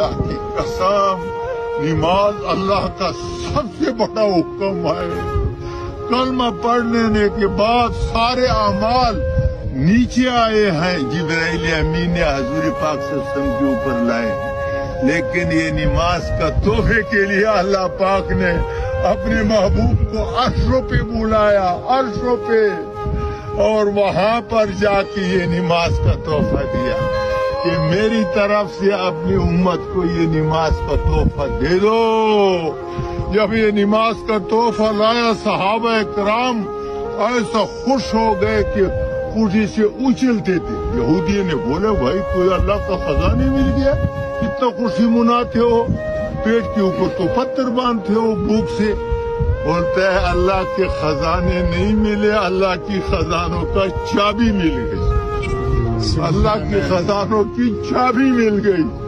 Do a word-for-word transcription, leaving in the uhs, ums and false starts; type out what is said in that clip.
اللہ کی قسم نماز اللہ کا سب سے بڑا حکم ہے۔ کلمہ پڑھنے کے بعد سارے اعمال نیچے آئے ہیں، جبرائیل امین نے حضور پاک صلی اللہ علیہ وسلم کے اوپر لائے، لیکن یہ نماز کا تحفے کے لیے اللہ پاک نے اپنے محبوب کو عرشوں پہ بلایا، عرشوں پہ، اور وہاں پر جا کے یہ نماز کا تحفہ دیا کہ میری طرف سے اپنی امت کو یہ نماز کا تحفہ دے دو۔ جب یہ نماز کا تحفہ لایا صحابہ کرام ایسا خوش ہو گئے کہ خوشی سے اچھلتے تھے۔ یہودی نے بولا بھائی کوئی اللہ کا خزانہ مل گیا، کتنا خوشی مناتے ہو، پیٹ کے اوپر تو پتھر باندھتے ہو بھوک سے۔ بولتا ہے اللہ کے خزانے نہیں ملے، اللہ کی خزانوں کا چابی مل گئی، اللہ کے خزانوں کی چابی مل گئی۔